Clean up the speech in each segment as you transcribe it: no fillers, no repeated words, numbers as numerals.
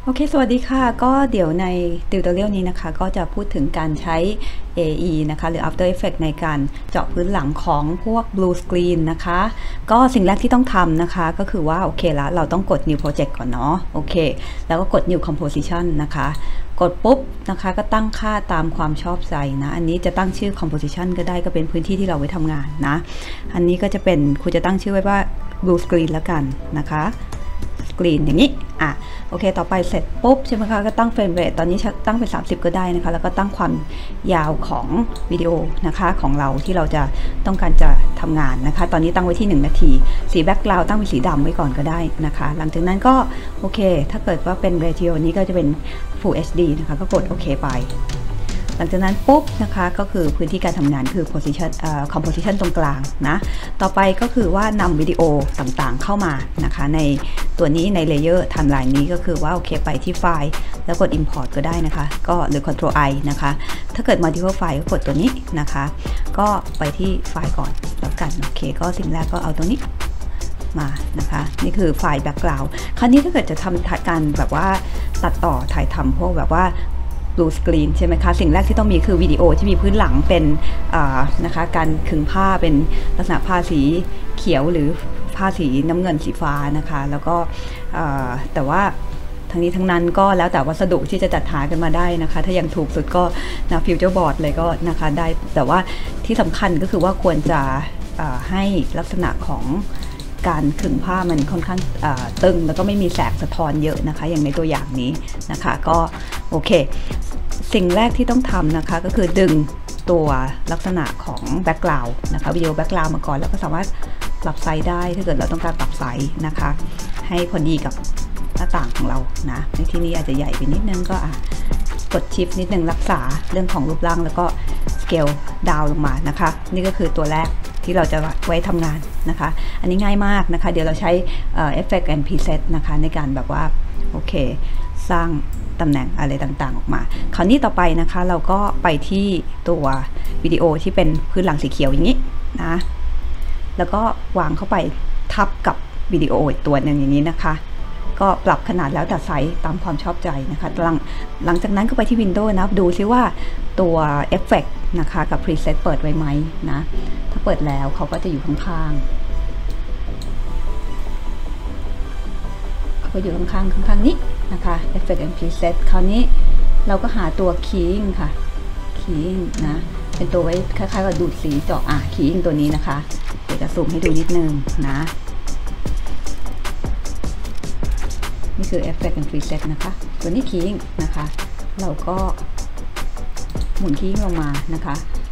โอเคสวัสดีค่ะก็เดี๋ยวในติวตอเรียลนี้นะคะก็จะพูดถึงการใช้ AE นะคะหรือ After Effects ในการเจาะพื้นหลังของพวก Blue Screen นะคะก็สิ่งแรกที่ต้องทำนะคะก็คือว่าโอเคละเราต้องกด New Project ก่อนเนาะโอเคแล้วก็กด New Composition นะคะกดปุ๊บนะคะก็ตั้งค่าตามความชอบใจนะอันนี้จะตั้งชื่อ Composition ก็ได้ก็เป็นพื้นที่ที่เราไว้ทำงานนะอันนี้ก็จะเป็นคุณจะตั้งชื่อไว้ว่า Blue Screen แล้วกันนะคะสกรีนอย่างนี้โอเคต่อไปเสร็จปุ๊บใช่ไหมคะก็ตั้งเฟรมเรทตอนนี้ตั้งเป็น30ก็ได้นะคะแล้วก็ตั้งความยาวของวิดีโอนะคะของเราที่เราจะต้องการจะทำงานนะคะตอนนี้ตั้งไว้ที่1นาทีสีแบ็กกราวด์ตั้งเป็นสีดำไว้ก่อนก็ได้นะคะหลังจากนั้นก็โอเคถ้าเกิดว่าเป็นเรทิโอนี้ก็จะเป็น Full HD นะคะก็กดโอเคไปหลังจากนั้นปุ๊บนะคะก็คือพื้นที่การทำงานคือ composition ตรงกลางนะต่อไปก็คือว่านำวิดีโอต่างๆเข้ามานะคะในตัวนี้ใน layer timeline นี้ก็คือว่าโอเคไปที่ไฟล์แล้วกด import ก็ได้นะคะก็หรือ control I นะคะถ้าเกิด multiple file ก็กดตัวนี้นะคะก็ไปที่ไฟล์ก่อนแล้วกันโอเคก็สิ่งแรกก็เอาตัวนี้มานะคะนี่คือไฟล์ background คราวนี้ถ้าเกิดจะทำการแบบว่าตัดต่อถ่ายทำพวกแบบว่าBlue Screen ใช่ไหมคะสิ่งแรกที่ต้องมีคือวิดีโอที่มีพื้นหลังเป็นนะคะการขึงผ้าเป็นลักษณะผ้าสีเขียวหรือผ้าสีน้ำเงินสีฟ้านะคะแล้วก็แต่ว่าทั้งนี้ทั้งนั้นก็แล้วแต่วัสดุที่จะจัดหากันมาได้นะคะถ้ายังถูกสุดก็นะฟิวเจอร์บอร์ดเลยก็นะคะได้แต่ว่าที่สำคัญก็คือว่าควรจะให้ลักษณะของการขึงผ้ามันค่อนข้างตึงแล้วก็ไม่มีแสงสะท้อนเยอะนะคะอย่างในตัวอย่างนี้นะคะก็โอเคสิ่งแรกที่ต้องทำนะคะก็คือดึงตัวลักษณะของแบ็กกราวด์นะคะวิดีโอแบ็กกราวด์มาก่อนแล้วก็สามารถปรับไซส์ได้ถ้าเกิดเราต้องการปรับไซส์นะคะให้พอดีกับหน้าต่างของเรานะในที่นี้อาจจะใหญ่ไปนิดนึงก็กดชิปนิดนึงรักษาเรื่องของรูปร่างแล้วก็สเกลดาวลงมานะคะนี่ก็คือตัวแรกที่เราจะไว้ทำงานนะคะอันนี้ง่ายมากนะคะเดี๋ยวเราใช้Effect and Preset นะคะในการแบบว่าโอเคสร้างตำแหน่งอะไรต่างๆออกมาคราวนี้ต่อไปนะคะเราก็ไปที่ตัววิดีโอที่เป็นพื้นหลังสีเขียวอย่างนี้นะแล้วก็วางเข้าไปทับกับวิดีโออีกตัวหนึ่งอย่างนี้นะคะก็ปรับขนาดแล้วแต่ไซส์ตามความชอบใจนะคะหลังจากนั้นก็ไปที่ Windows นะดูซิว่าตัว Effect นะคะกับ Preset เปิดไว้ไหมนะถ้าเปิดแล้วเขาก็จะอยู่ข้างๆเขาก็อยู่ข้างๆนี้นะคะ Effect and Preset คราวนี้เราก็หาตัว Keying ค่ะ Keying นะเป็นตัวไว้คล้ายๆกับดูดสีเจาะKeying ตัวนี้นะคะเดี๋ยวจะซูมให้ดูนิดนึงนะนี่คือ Effect and Preset นะคะตัวนี้ Keying นะคะเราก็หมุน Keying ลงมานะคะ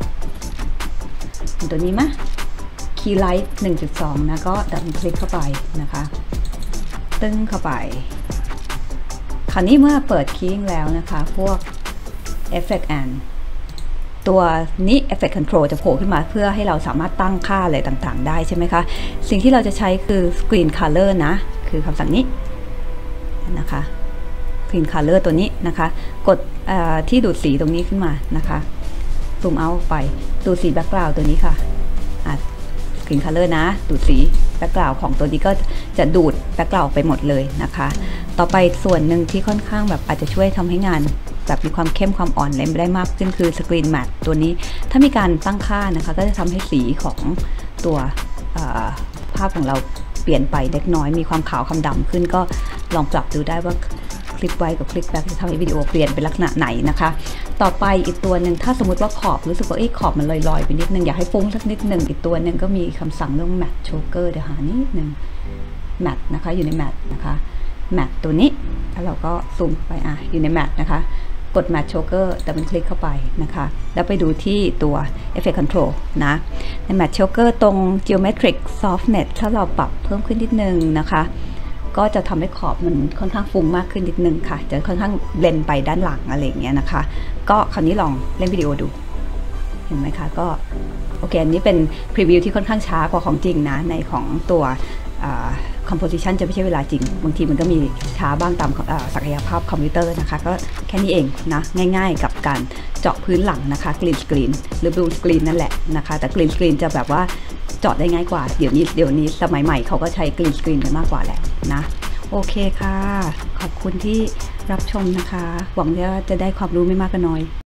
ตัวนี้มะ Key Light 1.2 นะก็ดับคลิกเข้าไปนะคะตึ้งเข้าไปคราวนี้เมื่อเปิด Keying แล้วนะคะพวก Effect and ตัวนี้ Effect Control จะโผล่ขึ้นมาเพื่อให้เราสามารถตั้งค่าอะไรต่างๆได้ใช่ไหมคะสิ่งที่เราจะใช้คือ Screen Color นะคือคำสั่งนี้นะคะ Screen Color ตัวนี้นะคะกดที่ดูดสีตรงนี้ขึ้นมานะคะซูมเอาไปดูดสีแบ็กกราวด์ตัวนี้ค่ะScreen Color นะดูดสีแบ็กกราวด์ของตัวนี้ก็จะดูดแบ็กกราวด์ไปหมดเลยนะคะต่อไปส่วนหนึ่งที่ค่อนข้างแบบอาจจะช่วยทำให้งานแบบมีความเข้มความอ่อนเลยได้มากขึ้นคือ Screen Matte ตัวนี้ถ้ามีการตั้งค่านะคะก็จะทำให้สีของตัวภาพของเราเปลี่ยนไปเล็กน้อยมีความขาวความดำขึ้นก็ลองปรับดูได้ว่าคลิกไว้กับคลิกแบ็กจะทำให้วิดีโอเปลี่ยนเป็นลักษณะไหนนะคะต่อไปอีกตัวหนึ่งถ้าสมมติว่าขอบรู้สึกว่าขอบมันลอยๆไปนิดนึงอยากให้ฟุ้งสักนิดนึงอีกตัวหนึ่งก็มีคำสั่งเรื่อง Matte Choker เดี๋ยวหานิดนึง Matte นะคะอยู่ใน Matte นะคะ Matte ตัวนี้แล้วเราก็ซูมไปอยู่ใน Matte นะคะกด Matte Choker แต่มันคลิกเข้าไปนะคะแล้วไปดูที่ตัว Effect Control นะใน Matte Choker ตรง Geometric Softness ถ้าเราปรับเพิ่มขึ้นนิดนึงนะคะก็จะทำให้ขอบมันค่อนข้างฟุ้งมากขึ้นนิดนึงค่ะจะค่อนข้างเบลนไปด้านหลังอะไรอย่างเงี้ยนะคะก็คราวนี้ลองเล่นวิดีโอดูเห็นไหมคะก็โอเคอันนี้เป็นพรีวิวที่ค่อนข้างช้ากว่าของจริงนะในของตัวcomposition จะไม่ใช่เวลาจริงบางทีมันก็มีช้าบ้างตามศักยภาพคอมพิวเตอร์นะคะก็แค่นี้เองนะง่ายๆกับการเจาะพื้นหลังนะคะ green screen หรือ blue screen นั่นแหละนะคะแต่ green screen จะแบบว่าเจาะได้ง่ายกว่าเดี๋ยวนี้สมัยใหม่เขาก็ใช้ green screen กันมากกว่าแหละนะโอเคค่ะขอบคุณที่รับชมนะคะ หวังว่าจะได้ความรู้ไม่มากก็น้อย